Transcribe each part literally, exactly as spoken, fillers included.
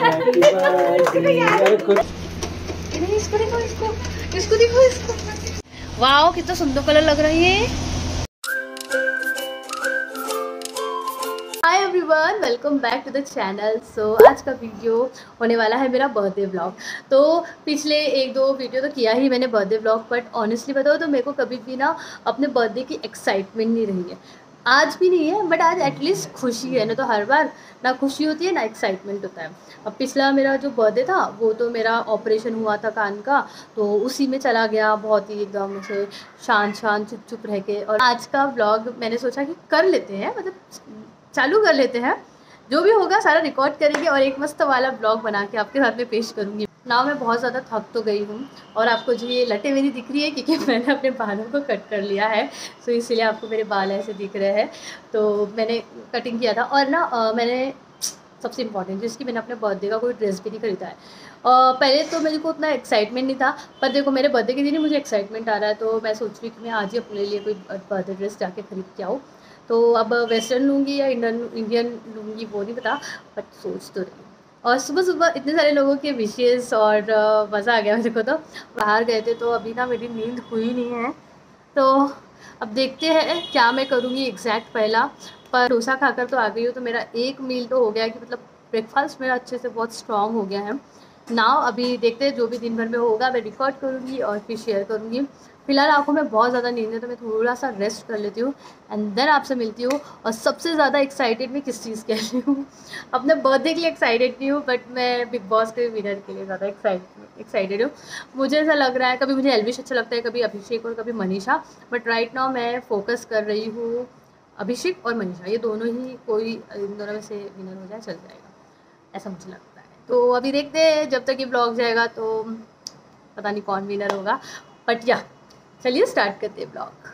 इसको देखो, इसको इसको देखो, इसको। वाओ कितना सुंदर कलर लग रही है। Hi everyone, welcome back to the channel. So आज का वीडियो होने वाला है मेरा बर्थडे व्लॉग। तो पिछले एक दो वीडियो तो किया ही मैंने बर्थडे व्लॉग, बट ऑनेस्टली बताओ तो मेरे को कभी भी ना अपने बर्थडे की एक्साइटमेंट नहीं रही है। आज भी नहीं है, बट आज एटलीस्ट खुशी है ना। तो हर बार ना खुशी होती है ना एक्साइटमेंट होता है। अब पिछला मेरा जो बर्थडे था वो तो मेरा ऑपरेशन हुआ था कान का, तो उसी में चला गया बहुत ही एकदम से शांत शांत चुप चुप रह के। और आज का व्लॉग मैंने सोचा कि कर लेते हैं, मतलब चालू कर लेते हैं, जो भी होगा सारा रिकॉर्ड करेंगे और एक मस्त वाला ब्लॉग बना के आपके साथ में पेश करूँगी। ना मैं बहुत ज़्यादा थक तो गई हूँ और आपको जो ये लटे मेरी दिख रही है क्योंकि मैंने अपने बालों को कट कर लिया है, सो इसलिए आपको मेरे बाल ऐसे दिख रहे हैं। तो मैंने कटिंग किया था और ना आ, मैंने सबसे इम्पॉर्टेंट जिसकी मैंने अपने बर्थडे का कोई ड्रेस भी नहीं खरीदा है। आ, पहले तो मेरे को उतना एक्साइटमेंट नहीं था, पर देखो मेरे बर्थडे के दिन ही मुझे एक्साइटमेंट आ रहा है, तो मैं सोच रही हूँ कि मैं आज ही अपने लिए कोई बर्थडे ड्रेस जाके खरीद के आऊँ। तो अब वेस्टर्न लूँगी या इंडियन इंडियन लूँगी वो नहीं पता, बट सोच तो रही। और सुबह सुबह इतने सारे लोगों के विशेस और मज़ा आ गया मेरे को। तो बाहर गए थे तो अभी ना मेरी नींद हुई नहीं है, तो अब देखते हैं क्या मैं करूँगी एग्जैक्ट। पहला पर डोसा खाकर तो आ गई हूँ, तो मेरा एक मील तो हो गया कि मतलब ब्रेकफास्ट मेरा अच्छे से बहुत स्ट्रॉन्ग हो गया है ना। अभी देखते हैं जो भी दिन भर में होगा मैं रिकॉर्ड करूँगी और फिर शेयर करूँगी। फिलहाल आंखों में बहुत ज़्यादा नींद है, तो मैं थोड़ा सा रेस्ट कर लेती हूँ एंड देन आपसे मिलती हूँ। और सबसे ज़्यादा एक्साइटेड मैं किस चीज़ के लिए हूँ, अपने बर्थडे के लिए एक्साइटेड नहीं हूँ, बट मैं बिग बॉस के विनर के लिए ज़्यादा एक्साइटेड एक्साइटेड हूँ। मुझे ऐसा लग रहा है कभी मुझे एल्विश अच्छा लगता है, कभी अभिषेक और कभी मनीषा, बट राइट नाउ मैं फोकस कर रही हूँ अभिषेक और मनीषा। ये दोनों ही, कोई इन दोनों में से विनर हो जाए चल जाएगा, ऐसा मुझे लगता है। तो अभी देखते हैं, जब तक ये ब्लॉग जाएगा तो पता नहीं कौन विनर होगा, बट या चलिए स्टार्ट करते हैं ब्लॉग।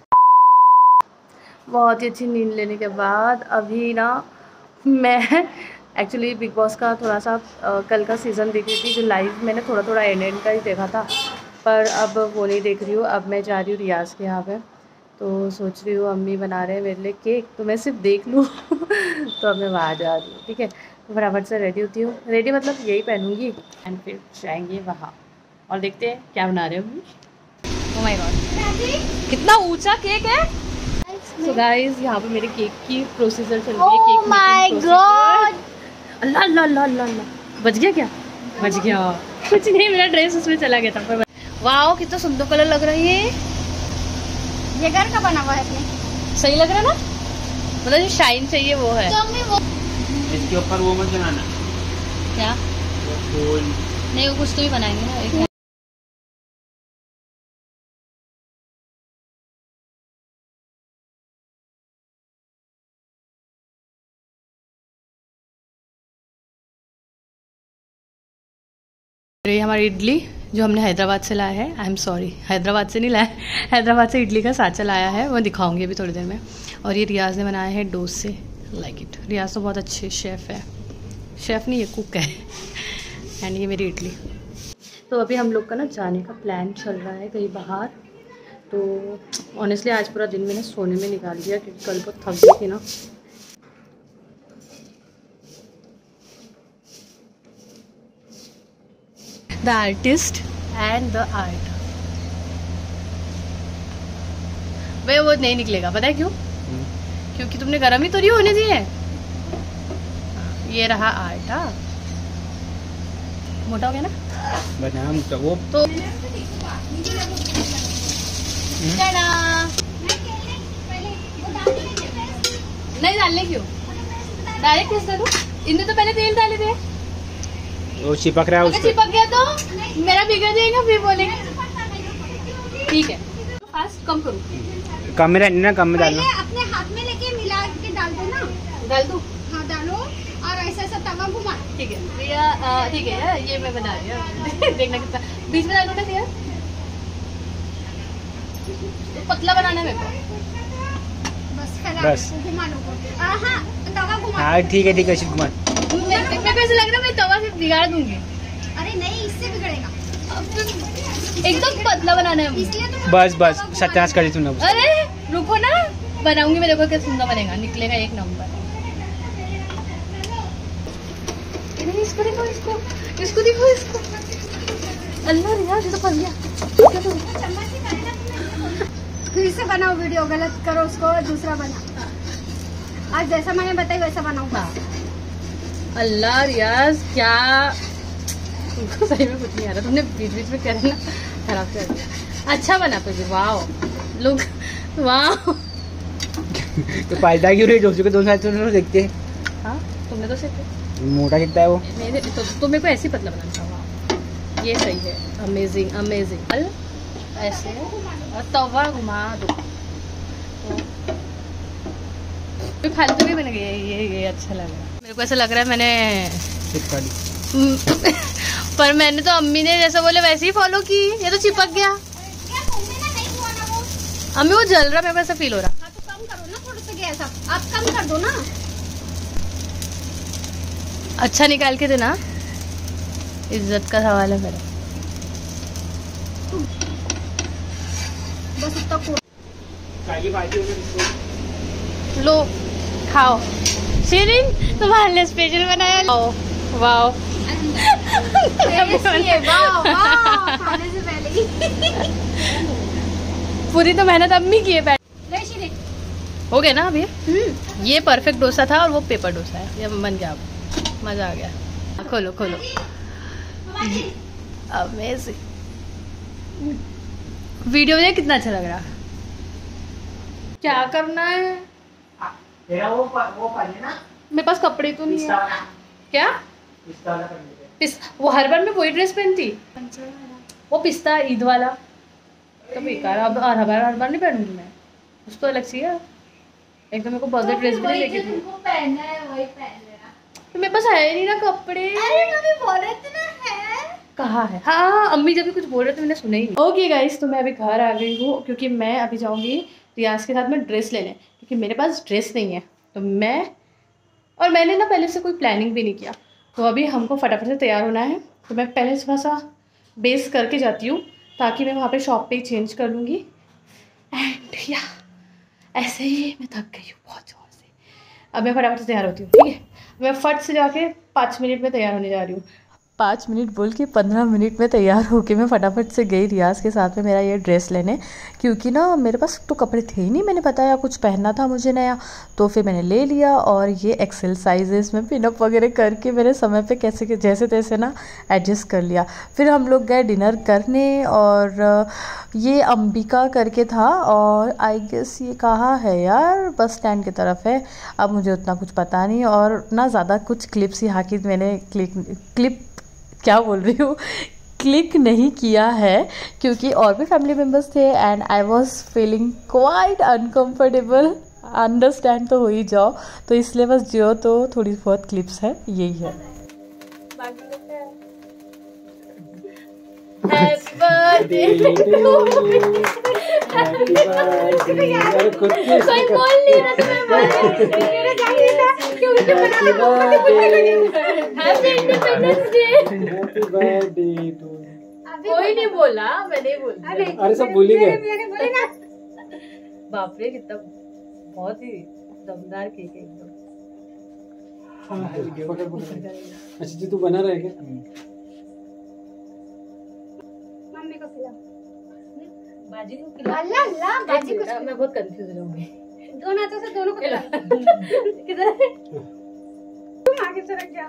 बहुत ही अच्छी नींद लेने के बाद अभी ना मैं एक्चुअली बिग बॉस का थोड़ा सा आ, कल का सीज़न देख रही थी, जो लाइव मैंने थोड़ा थोड़ा एंड एंड का ही देखा था, पर अब वो नहीं देख रही हूँ। अब मैं जा रही हूँ रियाज़ के यहाँ पे, तो सोच रही हूँ अम्मी बना रहे हैं मेरे लिए केक, तो मैं सिर्फ देख लूँ तो अब मैं वहाँ जा रही हूँ। ठीक है, तो फटाफट से रेडी होती हूँ। रेडी मतलब यही पहनूँगी एंड फिर जाएंगे वहाँ और देखते हैं क्या बना रहे हो। Oh my God, कितना ऊंचा केक है। So guys, यहाँ पे मेरे केक की प्रोसीजर चल रही है। Cake oh my God, Allah Allah Allah Allah, बच गया क्या? बच गया कुछ नहीं, मेरा ड्रेस उसमें चला गया था पर। वाओ कितना सुंदर कलर लग रही है। ये घर का बना हुआ है अपने, सही लग रहा है ना, मतलब जो शाइन चाहिए वो है। तो वो इसके ऊपर वो मत बनाना क्या, फूल नहीं वो कुछ तो ही बनाएंगे ना। एक ये हमारी इडली जो हमने हैदराबाद से लाया है, आई एम सॉरी हैदराबाद से नहीं लाया, हैदराबाद से इडली का साँचा लाया है, वो दिखाऊंगी अभी थोड़ी देर में। और ये रियाज ने बनाया है डोसे, लाइक इट। रियाज तो बहुत अच्छे शेफ़ है, शेफ़ नहीं ये कुक है। एंड ये मेरी इडली। तो अभी हम लोग का ना जाने का प्लान चल रहा है कहीं बाहर। तो ऑनेस्टली आज पूरा दिन मैंने सोने में निकाल दिया क्योंकि कल बहुत थक गई थी ना। The artist and the art। भाई वो नहीं निकलेगा, पता है क्यों? क्योंकि तुमने गरम ही तो नहीं होने दिए। ये रहा आर्ट। हाँ मोटा हो गया ना, बना मोटा वो तो नहीं डालने क्यों, डायरेक्ट किस दे दूं? इनने तो पहले तेल डाले थे। वो चिपक रहा है उसपे। चिपक गया तो मेरा बिगड़ जाएगा, फिर बोलेंगे। ठीक है फास्ट कम करो, कम में रहने ना, कम में डालना। अपने हाथ में लेके मिला के डाल दो ना। डाल दो, हाँ डालो और ऐसा ऐसा तवा घुमा। ठीक है भैया, ठीक है ये मैं बना रही हूँ देखना कितना बीच में डालूंगा भैया, पतला बनाना है मेरे को। बस फैला बस घुमा लो। हाँ तवा घुमा। हाँ ठीक है ठीक है घुमा। मेरे को ऐसा लग रहा है मैं तवा से बिगाड़ दूंगी। अरे नहीं, इससे बिगड़ेगा। एकदम पतला बनाना है इसलिए तो बस बस सत्यानाश कर दी तूने। अरे रुको ना, बनाऊंगी, मेरे को क्या सुंदर बनेगा, निकलेगा एक नंबर। इसको देखो, इसको इसको देखो, इसको अल्लाह रे यार, ये तो फंस गया। फिर से बनाओ वीडियो, गलत करो उसको, दूसरा बना। आज जैसा मैंने बताई वैसा बनाओ। हाँ। अल्लाह रियाज, क्या तुमको सही में कुछ नहीं आ रहा, तुमने बीच बीच में कर ना खराब कर दिया। अच्छा बना फिर भी, वाह लोग, वाह। तो फायदा क्यों रही जोशी के दोनों साथ देखते हैं। हाँ तुमने तो सीखे, मोटा कितना है वो, मैंने तो, तो मेरे को ऐसे ही पतला बनाना था। वाह ये सही है, अमेजिंग अमेजिंग। अल ऐसे और तवा घुमा दो, तो फालतू भी बन गया। ये ये अच्छा लग रहा है मेरे को, ऐसा लग रहा है मैंने चिपका दी। पर मैंने तो अम्मी ने जैसा बोले वैसे ही फॉलो की, ये तो चिपक गया। अम्मी वो जल रहा, मेरे को ऐसा फील हो रहा। हाँ तो कम करो ना थोड़ा सा गैस, आप कम कर दो ना। अच्छा निकाल के देना, इज्जत का सवाल है मेरा। बस इतना को लो खाओ। शिरीन तुम्हारे लिए स्पेशल बनाया। वाओ खाने से पहले ही। पूरी तो मेहनत अम्मी की है। बैठ ले शिरीन, हो गया ना अभी। ये परफेक्ट डोसा था और वो पेपर डोसा है, ये बन गया। अब मजा आ गया। खोलो खोलो, अमेजिंग। वीडियो में कितना अच्छा लग रहा। क्या करना है, तेरा वो वो पानी ना, मेरे पास कपड़े तो नहीं है। क्या पिस, वो हर बार मैं वही ड्रेस पहनती, वो पिस्ता ईद वाला तो बेकार। अब हर बार हर बार नहीं पहनूंगी मैं, कुछ तो अलग चाहिए। एक तो मेरे को बर्थडे ड्रेस भी नहीं लेके दी, पहनना है वही पहन लेना। तो मेरे पास है नहीं ना कपड़े। अरे कभी बोल रहे थे ना है कहाँ है। हाँ हाँ अम्मी जब भी कुछ बोल रहे थे मैंने सुना ही नहीं। ओके गाइस, तो मैं अभी घर आ गई हूँ क्योंकि मैं अभी जाऊँगी रियाज के साथ में ड्रेस लेने, क्योंकि मेरे पास ड्रेस नहीं है। तो मैं और मैंने ना पहले से कोई प्लानिंग भी नहीं किया, तो अभी हमको फटाफट से तैयार होना है। तो मैं पहले थोड़ा सा बेस करके जाती हूँ ताकि मैं वहाँ पे शॉप पे ही चेंज कर लूँगी। एंड या ऐसे ही मैं थक गई हूँ बहुत ज़ोर से। अब मैं फटाफट से तैयार होती हूँ, ठीक है। मैं फट से जाके पाँच मिनट में तैयार होने जा रही हूँ। पाँच मिनट बोल के पंद्रह मिनट में तैयार होके मैं फटाफट से गई रियाज के साथ में मेरा ये ड्रेस लेने, क्योंकि ना मेरे पास तो कपड़े थे ही नहीं। मैंने बताया कुछ पहनना था मुझे नया, तो फिर मैंने ले लिया। और ये एक्सेल साइजेस में पिनअप वगैरह करके मेरे समय पे कैसे के जैसे तैसे ना एडजस्ट कर लिया। फिर हम लोग गए डिनर करने, और ये अंबिका करके था, और आई गेस ये कहाँ है यार, बस स्टैंड की तरफ है। अब मुझे उतना कुछ पता नहीं, और ना ज़्यादा कुछ क्लिप्स यहाँ की मैंने क्लिक क्लिप क्या बोल रही हूँ क्लिक नहीं किया है, क्योंकि और भी फैमिली मेम्बर्स थे and I was feeling quite uncomfortable. Understand तो हो ही जाओ, तो इसलिए बस जो तो थोड़ी बहुत क्लिप्स है यही है। हैप्पी बर्थडे कोई बोल नहीं रहा था, मैं बोल रही थी मेरा जाने था क्यों तो happy independence day. Happy birthday to. कोई नहीं बोला, मैं नहीं बोली। अरे अरे सब भूल ही गए। मैंने बोले ना। बाप रे कितना बहुत ही दमदार केक है एकदम। पकड़ पकड़। अच्छा जी तू बना रहा है क्या? मम्मी को खिला। बाजी को खिला। अल्लाह अल्लाह, बाजी को मैं बहुत कंफ्यूज हो जाऊंगी। दोनों हाथों से दोनों को खिला। किधर है? तुम आगे से रख जा।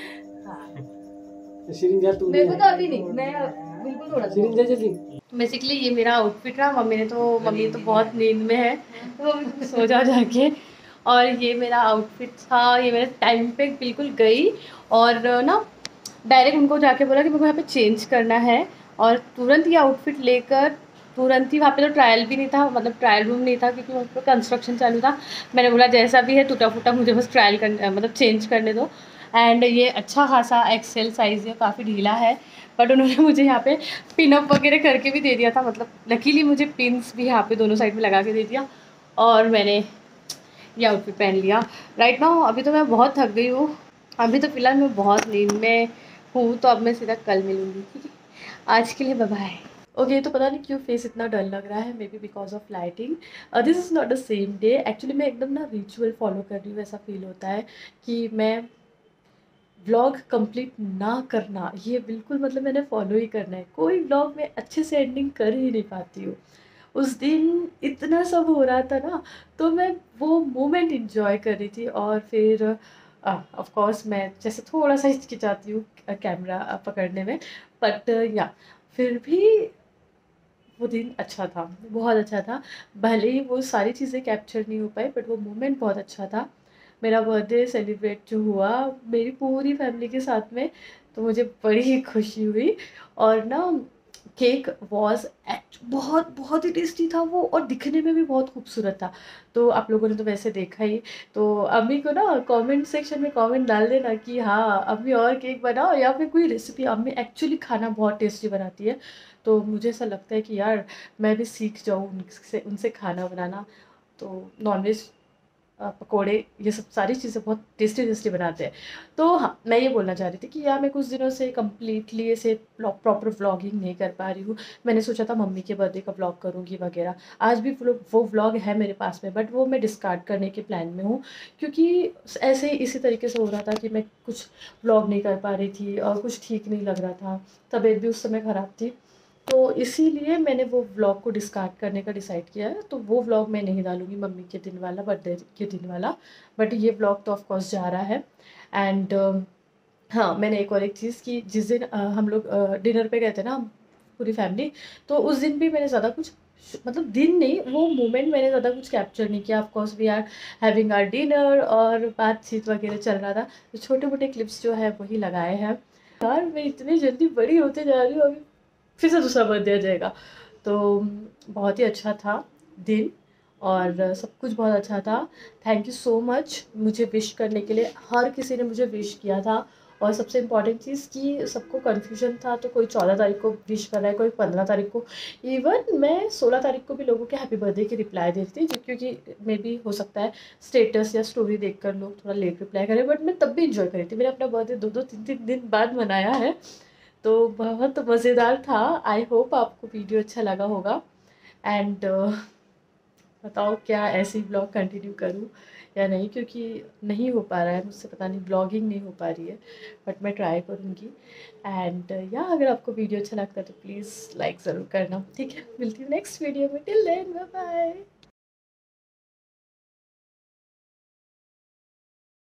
हाँ शिरीन जा तू। मेरे को तो अभी नहीं, मैं बिल्कुल थोड़ा शिरीन जा जल्दी। बेसिकली ये मेरा आउटफिट रहा। मम्मी ने तो मम्मी तो बहुत नींद में है, तो मम्मी सो जा जाके। और ये मेरा आउटफिट था, ये मेरे टाइम पे बिल्कुल गई, और ना डायरेक्ट उनको जाके बोला कि मेरे को यहाँ पे चेंज करना है, और तुरंत ये आउटफिट लेकर तुरंत ही, वहाँ पे तो ट्रायल भी नहीं था, मतलब ट्रायल रूम नहीं था क्योंकि वहाँ पर कंस्ट्रक्शन चालू था। मैंने बोला जैसा भी है टूटा फूटा मुझे बस ट्रायल कर मतलब चेंज करने दो। एंड ये अच्छा खासा एक्सेल साइज़ है, काफ़ी ढीला है, बट उन्होंने मुझे यहाँ पे पिनअप वगैरह करके भी दे दिया था। मतलब लकीली मुझे पिन्स भी यहाँ पे दोनों साइड में लगा के दे दिया, और मैंने ये आउटफिट पहन लिया। राइट नाउ अभी तो मैं बहुत थक गई हूँ, अभी तो फिलहाल मैं बहुत नींद में हूँ, तो अब मैं सीधा कल मिलूँगी, ठीक है। आज के लिए बाय बाय। ओके तो पता नहीं क्यों फेस इतना डल लग रहा है, maybe because of lighting. This is not the same day. Actually मैं एकदम ना रिचुअल फॉलो कर रही हूँ, ऐसा फील होता है कि मैं व्लॉग कंप्लीट ना करना, ये बिल्कुल मतलब मैंने फॉलो ही करना है। कोई व्लॉग मैं अच्छे से एंडिंग कर ही नहीं पाती हूँ। उस दिन इतना सब हो रहा था ना, तो मैं वो मोमेंट एंजॉय कर रही थी। और फिर ऑफ कोर्स मैं जैसे थोड़ा सा हिचकिचाती हूँ कैमरा पकड़ने में, बट या फिर भी वो दिन अच्छा था, बहुत अच्छा था। भले ही वो सारी चीज़ें कैप्चर नहीं हो पाई, बट वो मोमेंट बहुत अच्छा था। मेरा बर्थडे सेलिब्रेट जो हुआ मेरी पूरी फैमिली के साथ में, तो मुझे बड़ी ही खुशी हुई। और ना केक वॉज एक्ट बहुत बहुत ही टेस्टी था वो, और दिखने में भी बहुत खूबसूरत था। तो आप लोगों ने तो वैसे देखा ही। तो अम्मी को ना कमेंट सेक्शन में कमेंट डाल देना कि हाँ अम्मी और केक बनाओ, या फिर कोई रेसिपी। अम्मी एक्चुअली खाना बहुत टेस्टी बनाती है, तो मुझे ऐसा लगता है कि यार मैं भी सीख जाऊँ उनसे उनसे खाना बनाना। तो नॉनवेज पकोड़े ये सब सारी चीज़ें बहुत टेस्टी टेस्टी बनाते हैं। तो हाँ, मैं ये बोलना चाह रही थी कि यार मैं कुछ दिनों से कम्प्लीटली ऐसे प्रॉपर व्लॉगिंग नहीं कर पा रही हूँ। मैंने सोचा था मम्मी के बर्थडे का व्लॉग करूँगी वगैरह। आज भी वो वो व्लॉग है मेरे पास में, बट वो मैं डिस्कार्ड करने के प्लान में हूँ, क्योंकि ऐसे ही इसी तरीके से हो रहा था कि मैं कुछ व्लॉग नहीं कर पा रही थी और कुछ ठीक नहीं लग रहा था, तबीयत भी उस समय ख़राब थी। तो इसीलिए मैंने वो व्लॉग को डिस्कार्ड करने का डिसाइड किया है। तो वो व्लॉग मैं नहीं डालूँगी मम्मी के दिन वाला, बर्थडे के दिन वाला, बट ये व्लॉग तो ऑफ कोर्स जा रहा है। एंड हाँ, मैंने एक और एक चीज़ कि जिस दिन अ, हम लोग डिनर पे गए थे ना पूरी फैमिली, तो उस दिन भी मैंने ज़्यादा कुछ मतलब दिन नहीं, वो मोमेंट मैंने ज़्यादा कुछ कैप्चर नहीं किया। Of course we are having our dinner और बातचीत वगैरह चल रहा था, तो छोटे मोटे क्लिप्स जो है वही लगाए हैं। यार मैं इतनी जल्दी बड़ी होते जा रही हूँ, अभी फिर से दूसरा बर्थडे आ जाएगा। तो बहुत ही अच्छा था दिन, और सब कुछ बहुत अच्छा था। थैंक यू सो मच मुझे विश करने के लिए। हर किसी ने मुझे विश किया था, और सबसे इम्पॉर्टेंट चीज़ कि सबको कन्फ्यूजन था, तो कोई चौदह तारीख को विश कर रहा है, कोई पंद्रह तारीख को। इवन मैं सोलह तारीख को भी लोगों के हैप्पी बर्थडे की रिप्लाई दे रही थी, क्योंकि मे बी हो सकता है स्टेटस या स्टोरी देखकर लोग थोड़ा लेट रिप्लाई करें, बट मैं तब भी इंजॉय कर रही थी। मैंने अपना बर्थडे दो दो तीन तीन दिन बाद मनाया है, तो बहुत मज़ेदार था। आई होप आपको वीडियो अच्छा लगा होगा। एंड बताओ क्या ऐसे ही ब्लॉग कंटिन्यू करूँ या नहीं, क्योंकि नहीं हो पा रहा है मुझसे, पता नहीं ब्लॉगिंग नहीं हो पा रही है, बट मैं ट्राई करूँगी। एंड या अगर आपको वीडियो अच्छा लगता है तो प्लीज़ लाइक ज़रूर करना, ठीक है। मिलती हूँ नेक्स्ट वीडियो में, टिल देन बाय बाय।